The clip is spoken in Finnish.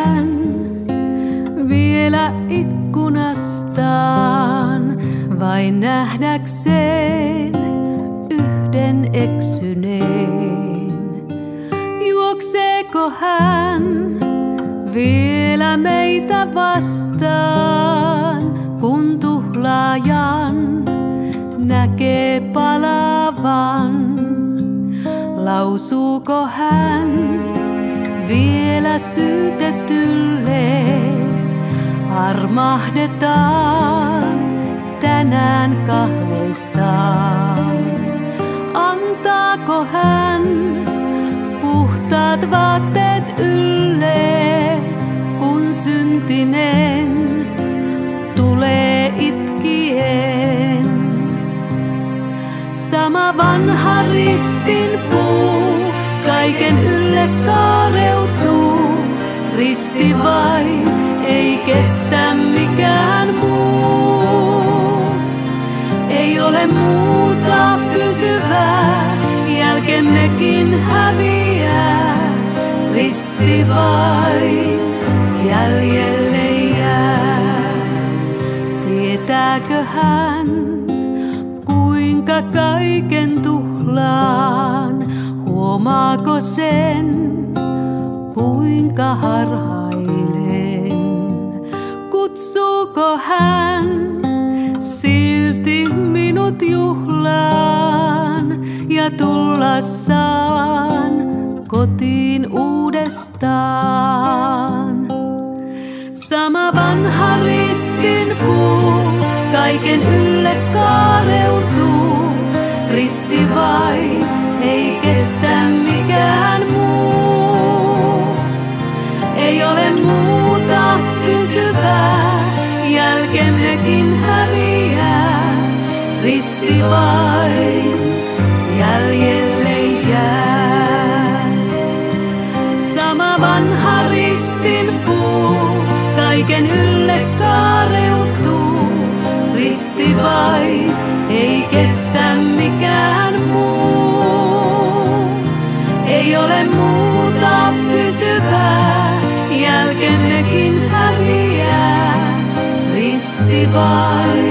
hän vielä ikkunastaan, vain nähdäkseen yhden eksyneen? Juokseeko hän vielä meitä vastaan, kun tuhlaajan näkee palavan? Lausuuko hän vielä syytetylle, armahdetaan tänään kahleistaan? Antaako hän puhtaat vaatteet ylle, kun syntinen tulee itkien? Sama vanha ristin puu kaiken ylle kaareutuu, risti vain ei kestä mikään muu. Ei ole muuta pysyvää, jälkemmekin häviää, risti vain jäljelle jää. Tietääkö hän, kuinka kaiken tuhlaan? Huomaako sen, kuinka harhailen? Kutsuuko hän silti minut juhlaan, ja tullassaan kotiin uudestaan? Sama vanha ristinpuu kaiken ylle kaareutuu, risti vain ei kestä mikään muu. Ei ole muuta pysyvää, jälkemmekin häviää, risti vain jäljelle jää. Sama vanha ristinpuu kaiken ylle kaareutuu, risti vain ei kestä mikään muu. Ei ole muuta pysyvää, jälkemmekin häviää, risti vain